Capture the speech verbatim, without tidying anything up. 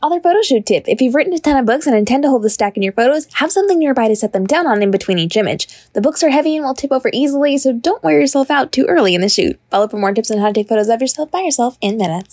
Author Photoshoot Tip. If you've written a ton of books and intend to hold the stack in your photos, have something nearby to set them down on in between each image. The books are heavy and will tip over easily, so don't wear yourself out too early in the shoot. Follow for more tips on how to take photos of yourself by yourself in minutes.